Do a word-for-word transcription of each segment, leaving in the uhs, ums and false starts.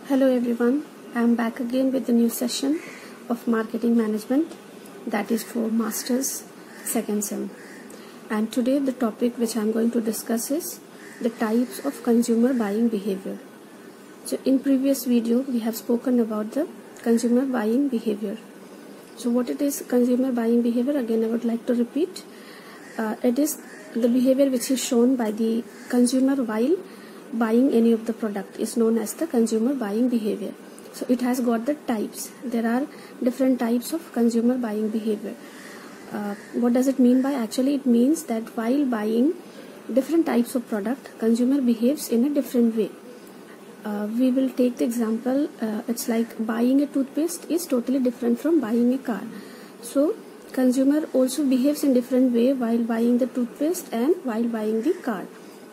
Hello everyone, I am back again with a new session of marketing management, that is for Masters second sem. And today the topic which I am going to discuss is the types of consumer buying behavior. So in previous video we have spoken about the consumer buying behavior. So what it is consumer buying behavior, again I would like to repeat. Uh, it is the behavior which is shown by the consumer while buying any of the product is known as the consumer buying behavior. So it has got the types. There are different types of consumer buying behavior. Uh, what does it mean by? Actually it means that while buying different types of product, consumer behaves in a different way. Uh, we will take the example, uh, it's like buying a toothpaste is totally different from buying a car. So consumer also behaves in different way while buying the toothpaste and while buying the car.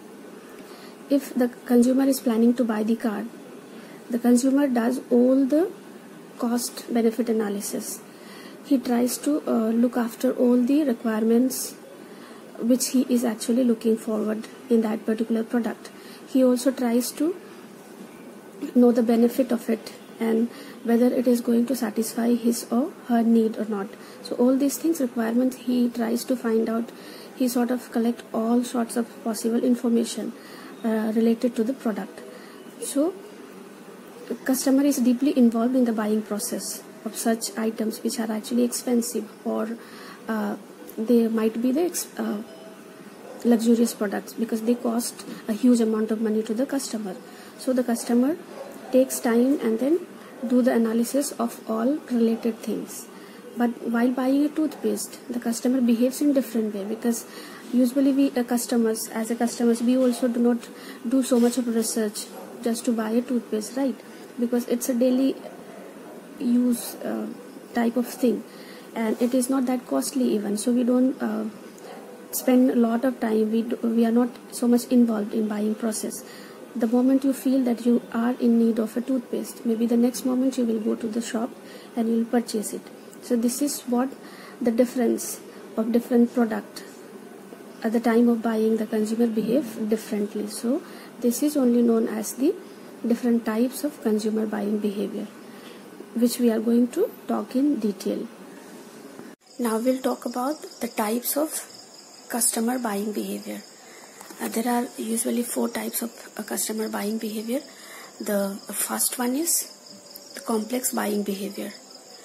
If the consumer is planning to buy the car, the consumer does all the cost benefit analysis. He tries to uh, look after all the requirements which he is actually looking forward in that particular product. He also tries to know the benefit of it and whether it is going to satisfy his or her need or not. So all these things, requirements, he tries to find out. He sort of collect all sorts of possible information Uh, related to the product. So customer is deeply involved in the buying process of such items which are actually expensive, or uh, they might be the uh, luxurious products because they cost a huge amount of money to the customer. So the customer takes time and then do the analysis of all related things. But while buying a toothpaste, the customer behaves in different way, because usually we uh, customers as a customers we also do not do so much of research just to buy a toothpaste, right? Because it's a daily use uh, type of thing and it is not that costly even, so we don't uh, spend a lot of time. We do, we are not so much involved in buying process. The moment you feel that you are in need of a toothpaste, maybe the next moment you will go to the shop and you will purchase it. So this is what the difference of different product. At the time of buying, the consumer behave differently. So this is only known as the different types of consumer buying behavior, which we are going to talk in detail. Now we'll talk about the types of customer buying behavior. Uh, there are usually four types of uh, customer buying behavior. The first one is the complex buying behavior.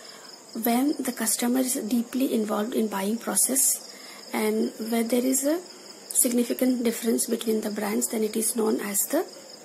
When the customer is deeply involved in buying process and where there is a significant difference between the brands, then it is known as the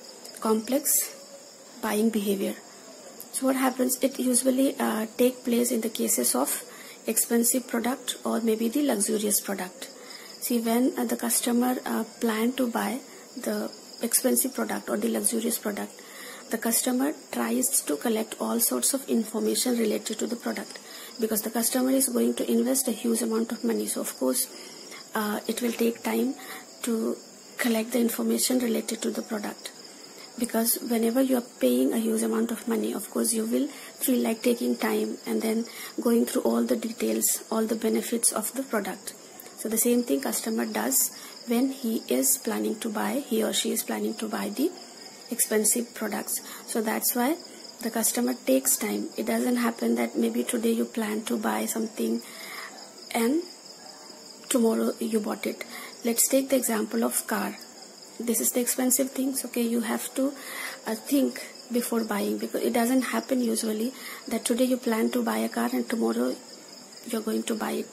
complex buying behavior. So what happens, it usually uh, take place in the cases of expensive product or maybe the luxurious product. See, when uh, the customer uh, plan to buy the expensive product or the luxurious product, the customer tries to collect all sorts of information related to the product, because the customer is going to invest a huge amount of money. So of course uh, it will take time to collect the information related to the product, because whenever you are paying a huge amount of money, of course you will feel like taking time and then going through all the details, all the benefits of the product. So the same thing customer does when he is planning to buy, he or she is planning to buy the expensive products. So that's why the customer takes time. It doesn't happen that maybe today you plan to buy something and tomorrow you bought it. Let's take the example of car. This is the expensive things. Okay, you have to uh, think before buying, because it doesn't happen usually that today you plan to buy a car and tomorrow you're going to buy it.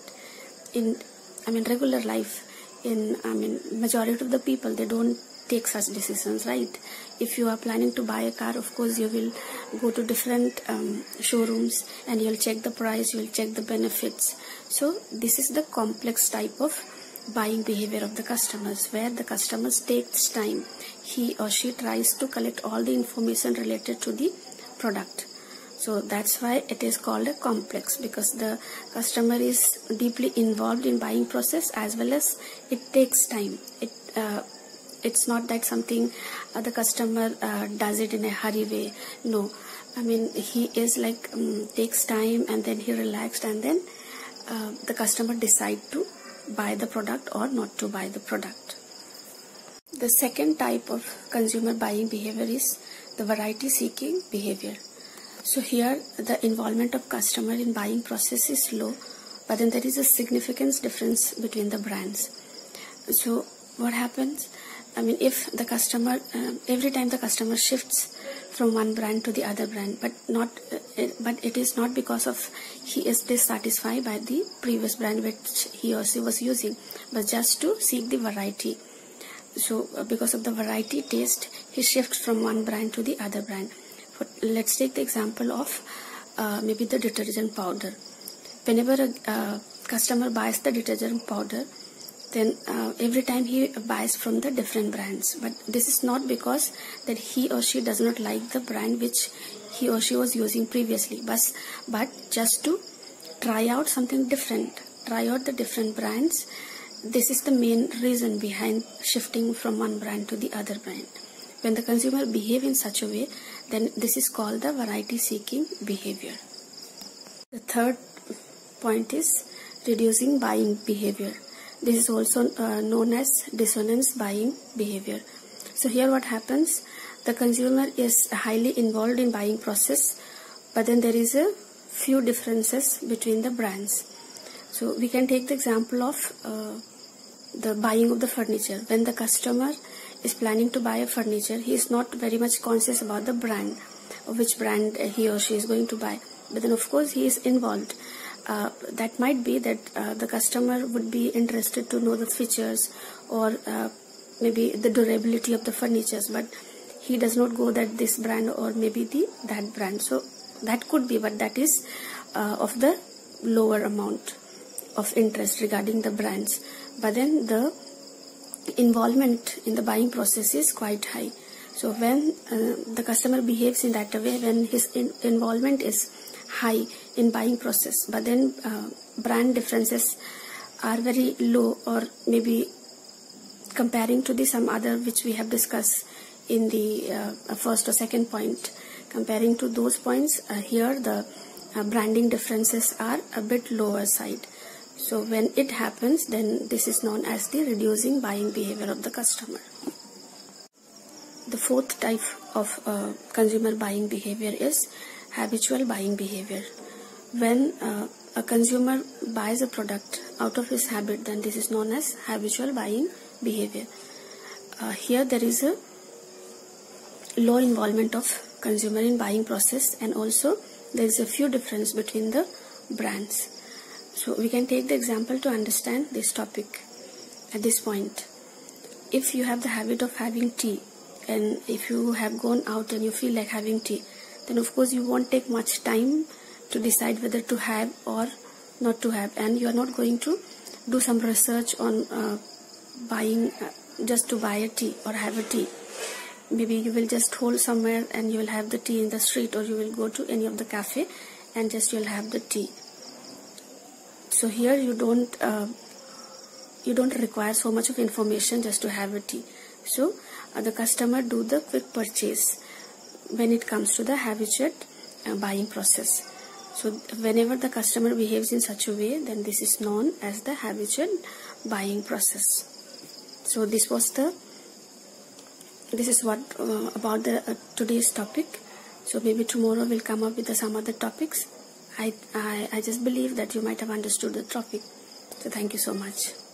In I mean regular life, in I mean majority of the people, they don't take such decisions, right? If you are planning to buy a car, of course you will go to different um, showrooms and you'll check the price, you'll check the benefits. So this is the complex type of buying behavior of the customers, where the customers takes time. He or she tries to collect all the information related to the product. So that's why it is called a complex, because the customer is deeply involved in buying process as well as it takes time. It uh, It's not that something uh, the customer uh, does it in a hurry way. No, I mean he is like um, takes time and then he relaxed and then uh, the customer decide to buy the product or not to buy the product. The second type of consumer buying behavior is the variety seeking behavior. So here the involvement of customer in buying process is low, but then there is a significant difference between the brands. So what happens? I mean, if the customer, uh, every time the customer shifts from one brand to the other brand, but not, uh, it, but it is not because of he is dissatisfied by the previous brand which he or she was using, but just to seek the variety. So uh, because of the variety taste, he shifts from one brand to the other brand. But let's take the example of uh, maybe the detergent powder. Whenever a uh, customer buys the detergent powder, then uh, every time he buys from the different brands. But this is not because that he or she does not like the brand which he or she was using previously, but, but just to try out something different, try out the different brands. This is the main reason behind shifting from one brand to the other brand. When the consumer behave in such a way, then this is called the variety seeking behavior. The third point is reducing buying behavior. This is also uh, known as dissonance buying behavior. So here what happens, the consumer is highly involved in buying process, but then there is a few differences between the brands. So we can take the example of uh, the buying of the furniture. When the customer is planning to buy a furniture, he is not very much conscious about the brand, or which brand he or she is going to buy. But then of course he is involved. Uh, that might be that uh, the customer would be interested to know the features or uh, maybe the durability of the furnitures, but he does not go that this brand or maybe the that brand. So that could be, but that is uh, of the lower amount of interest regarding the brands. But then the involvement in the buying process is quite high. So when uh, the customer behaves in that way, when his in involvement is high in buying process, but then uh, brand differences are very low, or maybe comparing to the some other which we have discussed in the uh, first or second point, comparing to those points, uh, here the uh, branding differences are a bit lower side. So when it happens, then this is known as the reducing buying behavior of the customer. The fourth type of uh, consumer buying behavior is habitual buying behavior. When uh, a consumer buys a product out of his habit, then this is known as habitual buying behavior. Uh, here there is a low involvement of consumer in buying process, and also there is a few difference between the brands. So we can take the example to understand this topic at this point. If you have the habit of having tea, and if you have gone out and you feel like having tea, then of course you won't take much time to decide whether to have or not to have, and you are not going to do some research on uh, buying uh, just to buy a tea or have a tea. Maybe you will just hold somewhere and you will have the tea in the street, or you will go to any of the cafe and just you will have the tea. So here you don't uh, you don't require so much of information just to have a tea. So uh, the customer do the quick purchase when it comes to the habitual uh, buying process. So whenever the customer behaves in such a way, then this is known as the habitual buying process. So this was the this is what uh, about the uh, today's topic. So maybe tomorrow we'll come up with the, some other topics. I, I I just believe that you might have understood the topic. So thank you so much.